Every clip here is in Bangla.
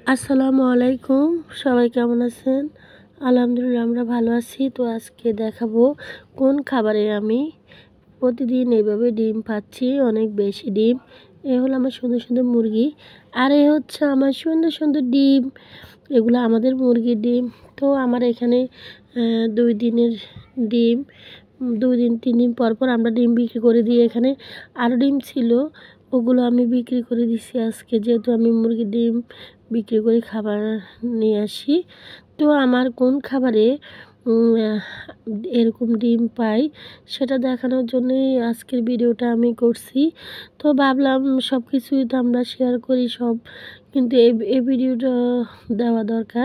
আসসালামু আলাইকুম। সবাই কেমন আছেন? আলহামদুলিল্লাহ আমরা ভালো আছি। তো আজকে দেখাবো কোন খাবারে আমি প্রতিদিন এইভাবে ডিম পাচ্ছি, অনেক বেশি ডিম। এ হলো আমার সুন্দর সুন্দর মুরগি, আর এ হচ্ছে আমার সুন্দর সুন্দর ডিম। এগুলো আমাদের মুরগির ডিম। তো আমার এখানে 2 দিনের ডিম, 2 দিন 3 দিন পর পর আমরা ডিম বিক্রি করে দিই। এখানে আরও ডিম ছিল, ওগুলো আমি বিক্রি করে দিচ্ছি আজকে, যেহেতু আমি মুরগির ডিম বিক্রি করে খাবার নিয়ে আসি। তো আমার কোন খাবারে এরকম ডিম পাই সেটা দেখানোর জন্যই আজকের ভিডিওটা আমি করছি। তো ভাবলাম সব কিছুই তো আমরা শেয়ার করি সব, কিন্তু এই ভিডিওটা দেওয়া দরকার।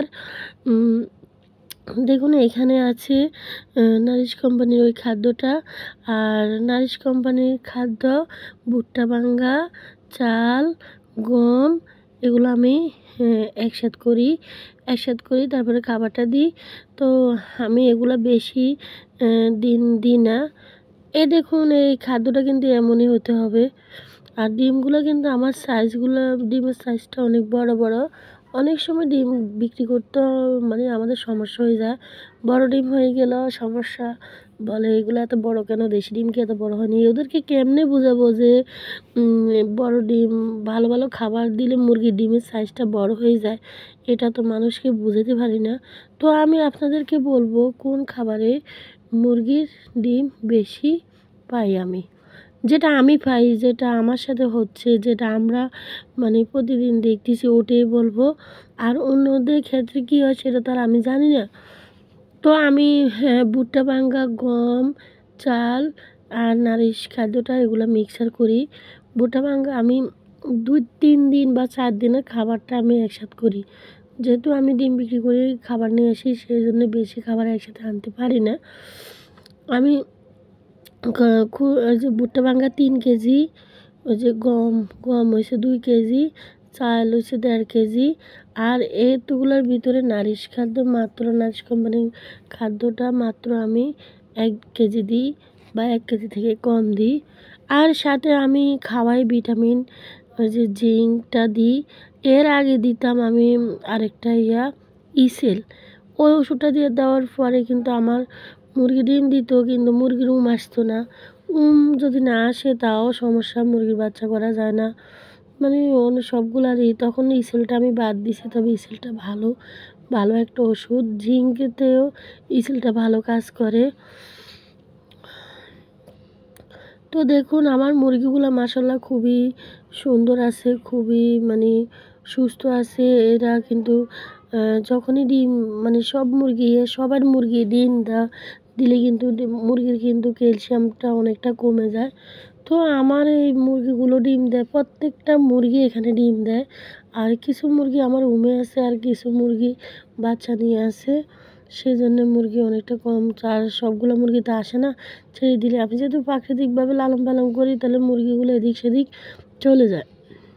দেখুন এখানে আছে নারিশ কোম্পানির ওই খাদ্যটা, আর নারিশ কোম্পানির খাদ্য, ভুট্টা ভাঙ্গা, চাল, গম, এগুলো আমি একসাথে করি তারপরে খাবারটা দিই। তো আমি এগুলো বেশি দিন দিই না। দেখুন এই খাদ্যটা কিন্তু এমনই হতে হবে। আর ডিমগুলো কিন্তু আমার সাইজগুলো, ডিমের সাইজটা অনেক বড় বড়। অনেক সময় ডিম বিক্রি করতে মানে আমাদের সমস্যা হয়ে যায়, বড় ডিম হয়ে গেল সমস্যা। বলে এগুলো এত বড় কেন, দেশি ডিম কি এত বড় হয়নি? ওদেরকে কেমনে বোঝাবো যে বড় ডিম, ভালো ভালো খাবার দিলে মুরগির ডিমের সাইজটা বড় হয়ে যায়, এটা তো মানুষকে বোঝাতে পারি না। তো আমি আপনাদেরকে বলবো কোন খাবারে মুরগির ডিম বেশি পাই আমি, যেটা আমি পাই, যেটা আমার সাথে হচ্ছে, যেটা আমরা মানে প্রতিদিন দেখতেছি, ওটাই বলবো। আর অন্যদের ক্ষেত্রে কী হয় সেটা তো আর আমি জানি না। তো আমি ভুট্টা ভাঙ্গা, গম, চাল আর নারিশ খাদ্যটা এগুলো মিক্সার করি। ভুট্টা ভাঙ্গা আমি 2-3 দিন বা 4 দিনের খাবারটা আমি একসাথে করি। যেহেতু আমি ডিম বিক্রি করে খাবার নিয়ে আসি, সেই জন্য বেশি খাবার একসাথে আনতে পারি না। আমি ওই যে ভুট্টা ভাঙ্গা 3 কেজি, ওই যে গম গম হয়েছে 2 কেজি, চাল হয়েছে 1.5 কেজি, আর এতগুলোর ভিতরে নারিশ খাদ্য, মাত্র নারিশ কোম্পানির খাদ্যটা মাত্র আমি 1 কেজি দিই, বা 1 কেজি থেকে কম দিই। আর সাথে আমি খাওয়াই ভিটামিন, ওই যে জিঙ্কটা দিই। এর আগে দিতাম আমি আরেকটা ইসেল, ওই ওষুধটা দিয়ে দেওয়ার পরে কিন্তু আমার মুরগি ডিম দিত, কিন্তু মুরগির আসতো না। যদি না আসে তাও সমস্যা, মুরগির বাচ্চা করা যায় না, মানে অন্য সবগুলারই। তখন ইসেলটা আমি বাদ দিছি, তবে ইসেলটা ভালো, ভালো একটা ওষুধ। জিঙ্কেতেও ইসেলটা ভালো কাজ করে। তো দেখুন আমার মুরগিগুলো মাশাল্লাহ খুবই সুন্দর আছে, খুবই মানে সুস্থ আছে। এরা কিন্তু যখনই ডিম, মানে সবার মুরগি ডিম দিলে কিন্তু মুরগির কিন্তু ক্যালসিয়ামটা অনেকটা কমে যায়। তো আমার এই মুরগিগুলো ডিম দেয়, প্রত্যেকটা মুরগি এখানে ডিম দেয়। আর কিছু মুরগি আমার আছে, আর কিছু মুরগি বাচ্চা নিয়ে আসে, সেই জন্য মুরগি অনেকটা কম। আর সবগুলো মুরগি তো আসে না, ছেড়ে দিলে আমি যেহেতু প্রাকৃতিকভাবে লালন পালন করি, তাহলে মুরগিগুলো এদিক সেদিক চলে যায়।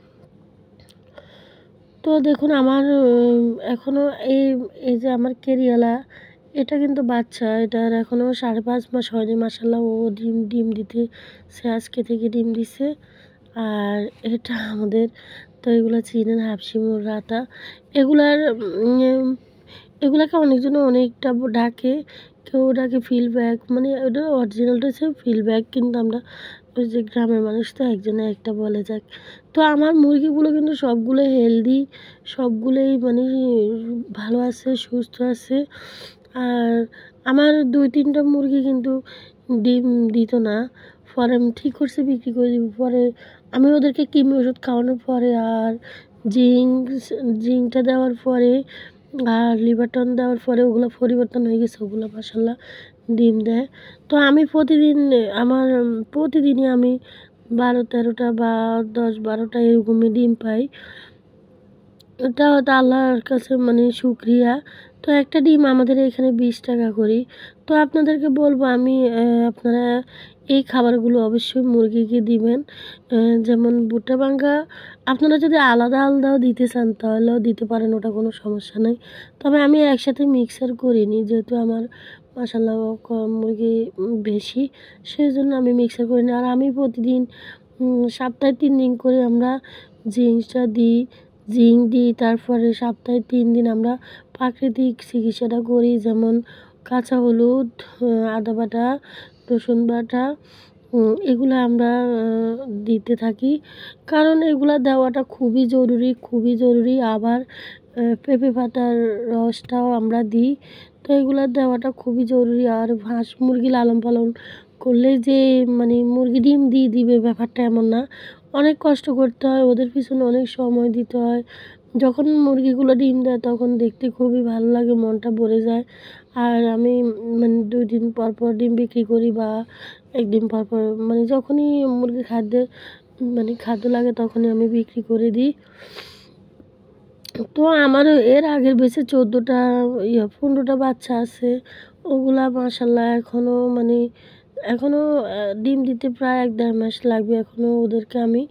তো দেখুন আমার এখনও এই এই যে আমার কেরিয়ালা, এটা কিন্তু বাচ্চা, এটার এখনও 5.5 মাস হয়নি। মাসাল্লাহ ও ডিম দিতে, সে আজকে থেকে ডিম দিছে। আর এটা আমাদের, তো এগুলো চিনেন হাফসিমুর রাতা, এগুলার এগুলাকে অনেকজন অনেকটা ডাকে, কেউ ডাকে ফিলব্যাক, মানে ওটা অরিজিনালটা হচ্ছে ফিলব্যাক, কিন্তু আমরা ওই যে গ্রামের মানুষ তো একজনে একটা বলে যাক। তো আমার মুরগিগুলো কিন্তু সবগুলো হেলদি, সবগুলোই মানে ভালো আছে, সুস্থ আছে। আর আমার 2-3টা মুরগি কিন্তু ডিম দিত না, পরে আমি ঠিক করছি বিক্রি করে দিব। পরে আমি ওদেরকে কৃমি ওষুধ খাওয়ানোর পরে, আর জিঙ্কটা দেওয়ার পরে, আর লিভারটন দেওয়ার পরে ওগুলো পরিবর্তন হয়ে গেছে, ওগুলো মাসাল্লাহ ডিম দেয়। তো আমি প্রতিদিনই আমি 12-13টা বা 10-12টা এরকমই ডিম পাই। এটা হয়তো আল্লাহর কাছে মানে শুকরিয়া। তো একটা ডিম আমাদের এখানে 20 টাকা করি। তো আপনাদেরকে বলবো আমি, আপনারা এই খাবারগুলো অবশ্যই মুরগিকে দিবেন। যেমন ভুট্টা ভাঙ্গা আপনারা যদি আলাদা আলাদাও দিতে চান তাহলেও দিতে পারেন, ওটা কোনো সমস্যা নেই। তবে আমি একসাথে মিক্সার করিনি, যেহেতু আমার মাশাআল্লাহ মুরগি বেশি, সেই জন্য আমি মিক্সার করিনি। আর আমি প্রতিদিন সপ্তাহে 3 দিন করে আমরা জিনিসটা দিই। জিঙ্ক দিই। তারপরে সপ্তাহে 3 দিন আমরা প্রাকৃতিক চিকিৎসাটা করি, যেমন কাঁচা হলুদ, আদা বাটা, রসুন বাটা, এগুলো আমরা দিতে থাকি, কারণ এগুলো দেওয়াটা খুবই জরুরি, খুবই জরুরি। আবার পেঁপে পাতার রসটাও আমরা দিই। তো এগুলো দেওয়াটা খুবই জরুরি। আর হাঁস মুরগি লালন পালন করলে যে মানে মুরগি ডিম দিয়ে দিবে ব্যাপারটা এমন না, অনেক কষ্ট করতে হয়, ওদের পিছনে অনেক সময় দিতে হয়। যখন মুরগিগুলো ডিম দেয় তখন দেখতে খুবই ভালো লাগে, মনটা ভরে যায়। আর আমি মানে 2 দিন পর পর ডিম বিক্রি করি, বা 1 দিন পর পর, মানে যখনই মুরগির খাদ্য লাগে তখনই আমি বিক্রি করে দিই। তো আমার এর আগের বেঁচে 14টা 15টা বাচ্চা আছে। ওগুলা মাশাল্লাহ এখনও ডিম দিতে প্রায় 1-1.5 মাস লাগবে। এখনও ওদেরকে আমি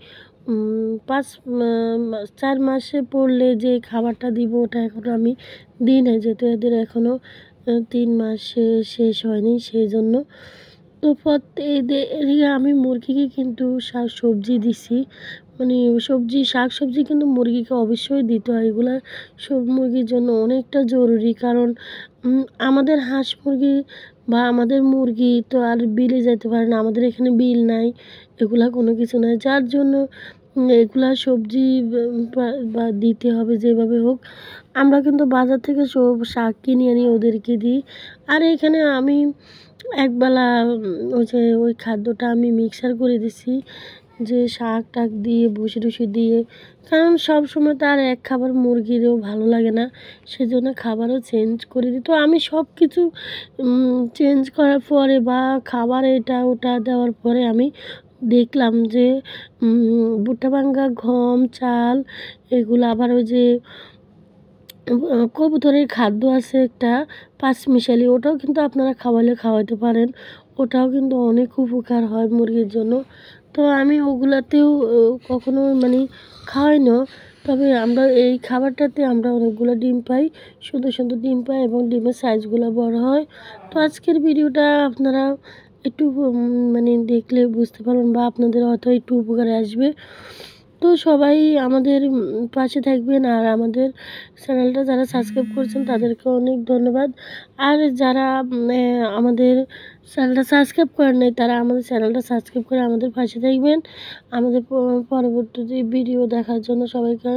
4 মাসে পড়লে যে খাবারটা দিব ওটা এখনও আমি দিই নাই, যেহেতু এদের এখনও 3 মাস শেষ হয়নি, সেই জন্য। তো এদিকে আমি মুরগিকে কিন্তু শাক সবজি দিছি, মানে শাক সবজি কিন্তু মুরগিকে অবশ্যই দিতে হয়। এগুলা সব মুরগির জন্য অনেকটা জরুরি, কারণ আমাদের হাঁস মুরগি বা আমাদের মুরগি তো আর বিলে যেতে পারে না, আমাদের এখানে বিল নাই, এগুলা কোনো কিছু নাই, যার জন্য এগুলা সবজি বা দিতে হবে যেভাবে হোক। আমরা কিন্তু বাজার থেকে সব শাক কিনে আনি ওদেরকে দিই। আর এখানে আমি একবেলা ওই খাদ্যটা আমি মিক্সার করে দিছি, যে শাক টাক দিয়ে ভুসি টুসি দিয়ে, কারণ সব সময় তো আর এক খাবার মুরগিরও ভালো লাগে না, সেজন্য খাবারও চেঞ্জ করে দিই। তো আমি সব কিছু চেঞ্জ করার পরে বা খাবার এটা ওটা দেওয়ার পরে আমি দেখলাম যে ভুট্টা ভাঙ্গা, গম, চাল, এগুলো আবার ওই যে কবুতরের খাদ্য আছে একটা পাঁচমিশালি, ওটাও কিন্তু আপনারা খাওয়াতে পারেন, ওটাও কিন্তু অনেক উপকার হয় মুরগির জন্য। তো আমি ওগুলাতেও কখনো মানে খাওয়াই না, তবে আমরা এই খাবারটাতে আমরা অনেকগুলো ডিম পাই, সুন্দর সুন্দর ডিম পাই, এবং ডিমের সাইজগুলো বড় হয়। তো আজকের ভিডিওটা আপনারা একটু মানে দেখলে বুঝতে পারবেন, বা আপনাদের হয়তো একটু উপকারে আসবে। তো সবাই আমাদের পাশে থাকবেন, আর আমাদের চ্যানেলটা যারা সাবস্ক্রাইব করছেন তাদেরকে অনেক ধন্যবাদ। আর যারা আমাদের চ্যানেলটা সাবস্ক্রাইব করেন নাই, তারা আমাদের চ্যানেলটা সাবস্ক্রাইব করে আমাদের পাশে থাকবেন। আমাদের পরবর্তী ভিডিও দেখার জন্য সবাইকে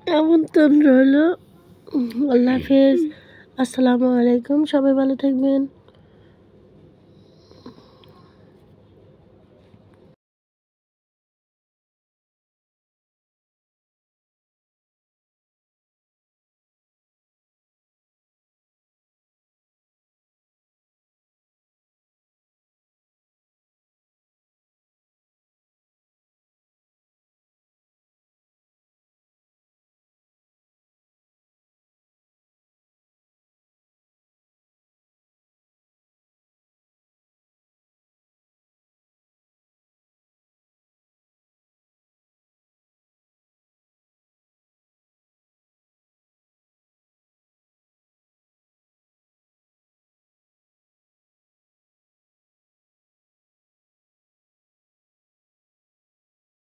আমন্ত্রণ রইল। আল্লাহ হাফেজ, আসসালামু আলাইকুম, সবাই ভালো থাকবেন।